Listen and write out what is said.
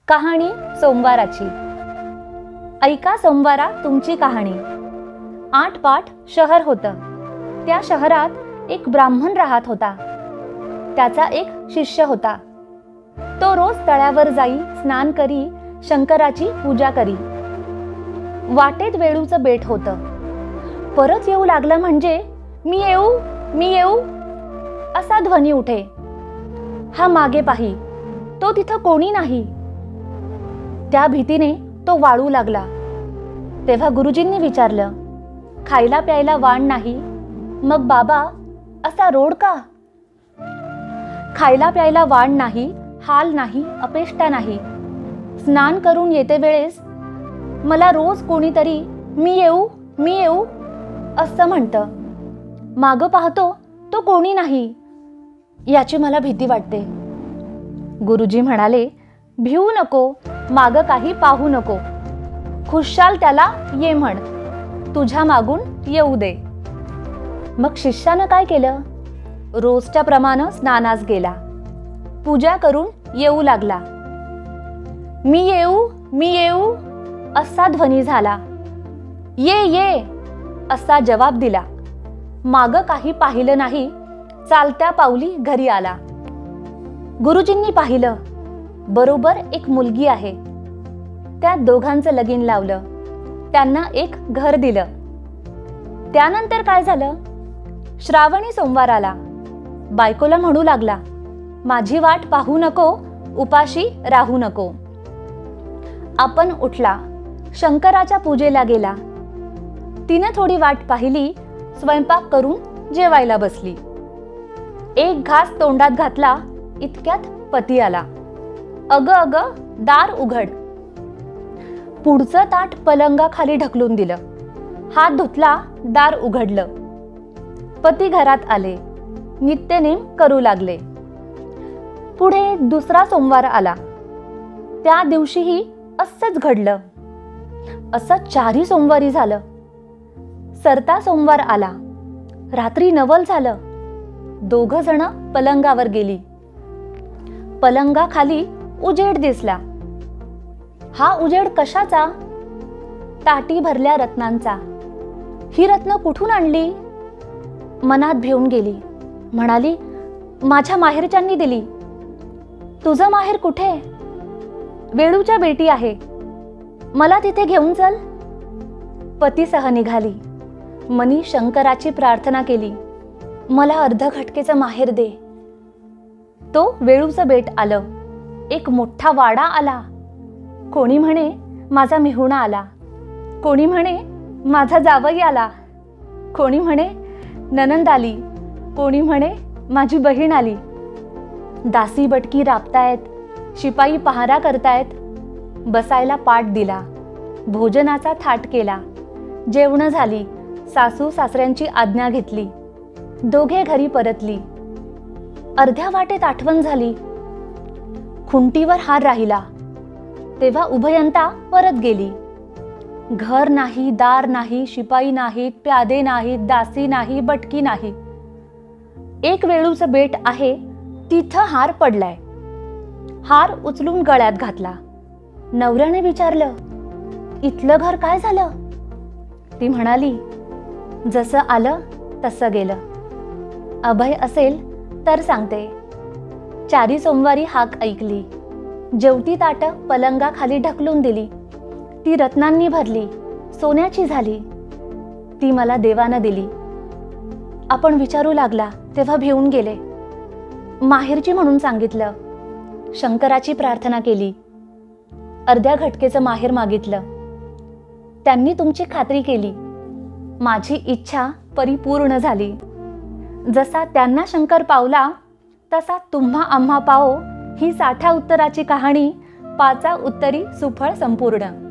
कहाणी सोमवाराची. ऐका सोमवारा तुमची कहाणी. 8 पाट शहर होतं. त्या शहरात एक ब्राह्मण राहत होता. त्याचा एक शिष्य होता. तो रोज तळ्यावर जाई, स्नान करी, शंकराची पूजा करी. वाटेत वेळूचं बेट होतं. परत येऊ लागला म्हणजे मी येऊ मी येऊ असा ध्वनी उठे. हा मागे पाही, तो तिथं कोणी नाही. त्या भीतीने तो वाळू लागला. तेव्हा गुरुजींनी विचारलं, खायला प्यायला वाण नाही, मग बाबा असा रोड का? खायला प्यायला वाण नाही, हाल नाही, अपेष्टा नाही. स्नान करून येते वेळेस मला रोज कोणीतरी मी येऊ असं म्हणतं. मागं पाहतो तो कोणी नाही. याची मला भीती वाटते. गुरुजी म्हणाले, भिवू नको, मागं काही पाहू नको. खुशाल त्याला ये म्हण, तुझ्या मागून येऊ दे. मग शिष्यानं काय केलं? रोजच्या प्रमाणे स्नानास गेला. पूजा करून येऊ लागला. मी येऊ असा ध्वनी झाला. ये असा जवाब दिला. मागं काही पाहिलं नाही. चालत्या पावली घरी आला. गुरुजींनी पाहिलं, बरोबर एक मुलगी आहे. त्या दोघांचं लगीन लावलं. त्यांना एक घर दिलं. त्यानंतर काय झालं? श्रावणी सोमवार आला. बायकोला म्हणू लागला, माझी वाट पाहू नको, उपाशी राहू नको. आपण उठला, शंकराच्या पूजेला गेला. तिने थोडी वाट पाहिली, स्वयंपाक करून जेवायला बसली. एक घास तोंडात घातला, इतक्यात पती आला. अग दार उघड. पुढचं ताट पलंगाखाली ढकलून दिलं. हात धुतला, दार उघडलं. पती घरात आले. नित्यनेम करू लागले. पुढे दुसरा सोमवार आला. त्या दिवशीही असंच घडलं. असं 4 सोमवारी झालं. सरता सोमवार आला. रात्री नवल झालं. 2 जण पलंगावर गेली. पलंगाखाली उजेड दिसला. हा उजेड कशाचा? ताटी भरल्या रत्नांचा. ही रत्न कुठून आणली? मनात भिवून गेली. म्हणाली, माझ्या माहेरच्यांनी दिली. तुझं माहेर कुठे? वेळूच्या बेटी आहे, मला तिथे घेऊन चल. पतीसह निघाली. मनी शंकराची प्रार्थना केली, मला अर्ध घटकेचं माहेर दे. तो वेळूचं बेट आलं. एक मोठा वाडा आला. कोणी म्हणे माझा मिहुणा आला. कोणी म्हणे माझा जावई आला. कोणी म्हणे नणंद आली. कोणी म्हणे माझी बहीण आली. दासी बटकी राबतायत, शिपाई पहारा करतायत. बसायला पाट दिला. भोजनाचा थाट केला. जेवण झाली. सासू सासऱ्यांची आज्ञा घेतली. दोघे घरी परतली. अर्ध्या वाटेत आठवण झाली. खुंटीवर हार राहिला. तेव्हा उभयंता परत गेली. घर नाही, दार नाही, शिपाई नाहीत, प्यादे नाहीत, दासी नाही, बटकी नाही. एक वेळूचं बेट आहे, तिथं हार पडलाय. हार उचलून गळ्यात घातला. नवऱ्याने विचारलं, इथलं घर काय झालं? ती म्हणाली, जसं आलं तसं गेलं. अभय असेल तर सांगते. 4 सोमवारी हाक ऐकली. जेवती ताट पलंगाखाली ढकलून दिली. ती रत्नांनी भरली, सोन्याची झाली. ती मला देवानं दिली. आपण विचारू लागला तेव्हा भिवून गेले. माहेरची म्हणून सांगितलं. शंकराची प्रार्थना केली. अर्ध्या घटकेचं माहेर मागितलं. त्यांनी तुमची खात्री केली. माझी इच्छा परिपूर्ण झाली. जसा त्यांना शंकर पावला, तसा तुम्हा आम्हा पाओ. ही 60 उत्तराची कहाणी 5 उत्तरी सुफळ संपूर्ण.